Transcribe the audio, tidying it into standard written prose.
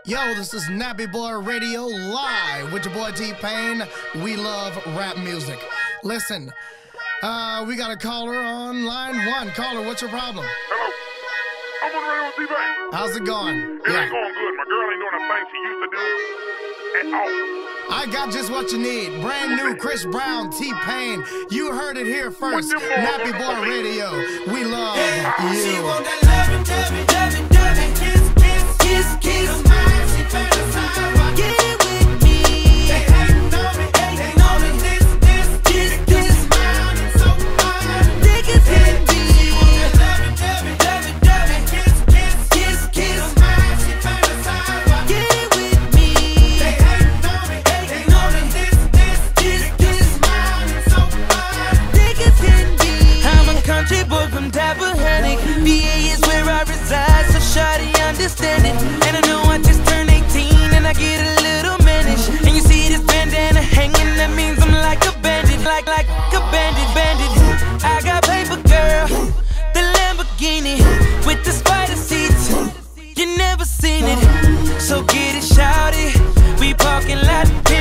Yo, this is Nappy Boy Radio live with your boy T-Pain. We love rap music. Listen, we got a caller on line 1. Caller, what's your problem? Hello. I'm on the radio with T-Pain. How's it going? It ain't going good. My girl ain't doing a thing she used to do at all. I got just what you need. Brand new Chris Brown, T-Pain. You heard it here first. Nappy Boy Radio. We love you. She want that loving, kiss, kiss. She fantasize about getting with me. They hating on me, they know me. This mine is so fine. Think it's hit me. She want that loving, kiss. She fantasize about getting with me. They hating on me, they know me. This mine is so fine. Think it's hit me. I'm a country boy from Tappahannock. VA is where I reside, so shawty understand it. And I know I just turned 18 and I get a little mannish. And you see this bandana hanging, that means I'm like a bandit, like a bandit. I got paper, girl, the Lamborghini with the spider seats. You never seen it, so get it, shout it. We parking lot.